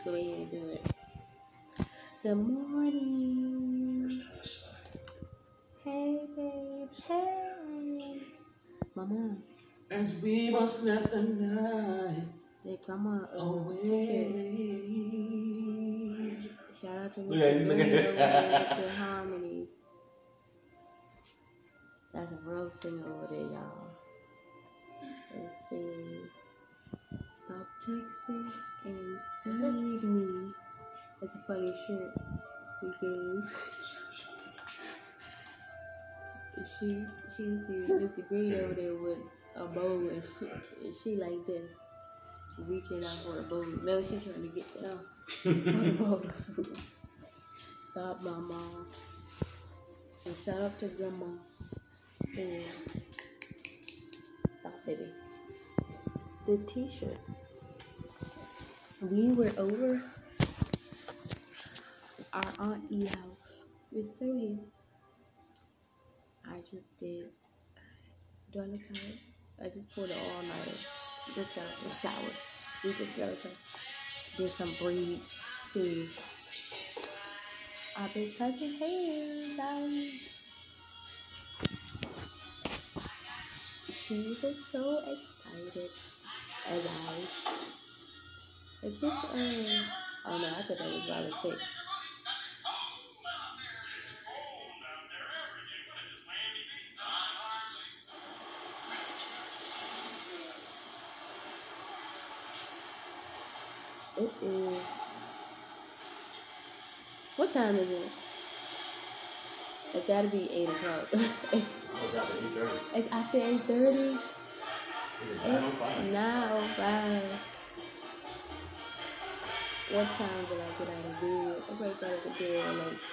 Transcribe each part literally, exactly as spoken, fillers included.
go ahead and do it. Good morning. Hey, babes. Hey. Mama. As we must let the night Hey, grandma. Uh, away. Shout out to Look at Mister look Green at over there with the harmonies. That's a real singer over there, y'all. It says, stop texting and feed me. That's a funny shirt because she she sees Mister Green over there with a bowl and she, and she like this, reaching out for a bowl. No, she's trying to get down for the bowl of food. Stop, Mama. And shout out to Grandma. And stop, baby. The t-shirt. We were over our Aunt E house. We're still here. I just did. Do I look tired? I just pulled an all-nighter. Just got out the shower. We just got to did some braids too. Our big cousin, hey guys. She was so excited as I. It's just um. Oh no, I thought that was Violet Fix. It is. What time is it? It gotta be eight o'clock. It's after eight thirty. It's after eight thirty. It is nine oh five. nine oh five. What time did I get out of bed? I probably got out of bed at like,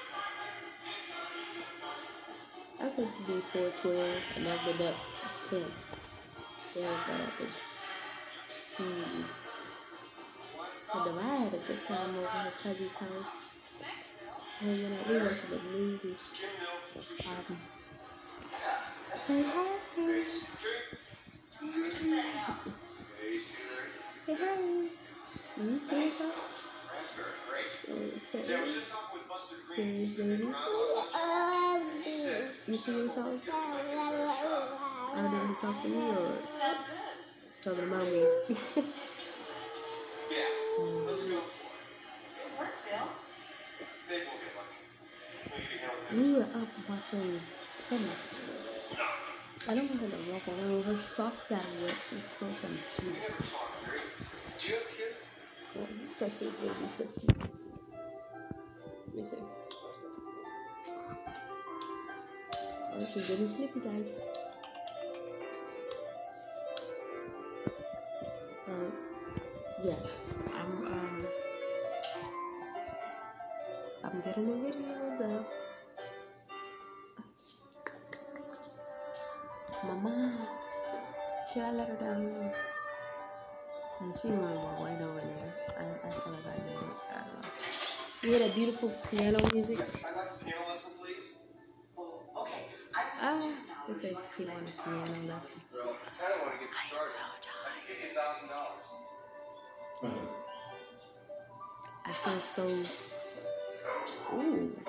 I said it be four twelve, and I've been up since. Yeah, I got up and feed. But I had a good time over her cousin's house. Hanging out, we watching the movies. Um, say hi. Say hi. Will you see yourself? Okay. Serious, baby. You see yourself? I don't know who talking to me or talking about me. Yeah, let's go. We were up watching tennis. I don't want her to walk around. Her socks got wet. She's supposed some juice. Do you have kids? Oh, because she's really pissy. Let me see. Oh, she's getting sleepy, guys. Um, yes, I'm um, I'm getting a video though. Mama, should I let her down here? And she wanna walk right over there. I, I feel like I know it. I don't know. You hear that beautiful piano music? I'd like a piano lesson, please. Oh, okay. Ah, it's like he wanted a piano lesson. Well, I don't want to get you I am started. so I can tired. give you a thousand dollars. I feel so. Ooh.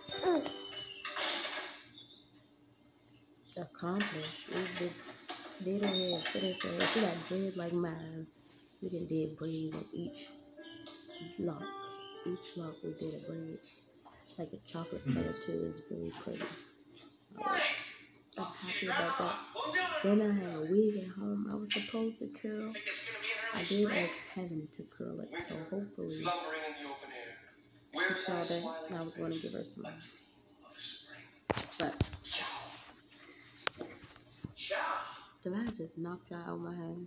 Accomplished. We did, did it, finished it. If you got dreads like mine, we done did braids on each lock. Each lock we did a braid. Like a chocolate color too is very pretty. Right. I'm happy about that. Then I had a wig at home I was supposed to curl. I did ask Heaven to curl it, so hopefully she Slumbering in the open air. saw Where's that that smiling and I was going to give her some. of spring? But Ciao. did I just knock that out of my hand?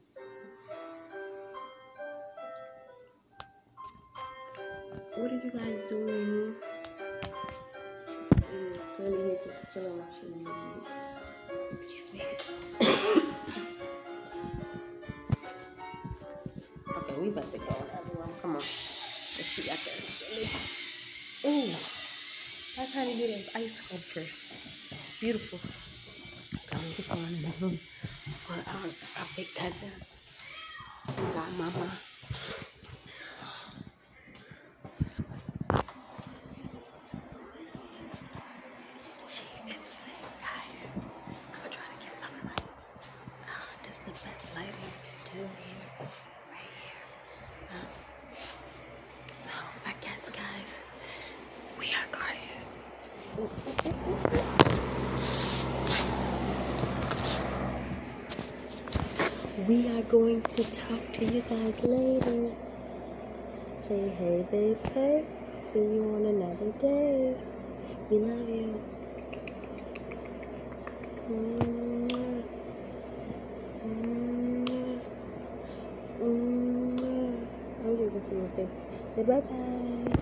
What did you guys do in here? Mm, really here just chilling watching the movie. Excuse me. Okay, we about to go in the other room. Come on. Let's see out there. Silly. Ooh. That's how you do those ice sculptures. Beautiful. I'm going in the room for um, a big cousin. We got Mama. here, right here. Um, so I guess, guys, we are going. We are going to talk to you guys later. Say hey, babes, hey. See you on another day. We love you. Mwah. Mwah. Mwah. I'm just gonna see your face. Say bye bye.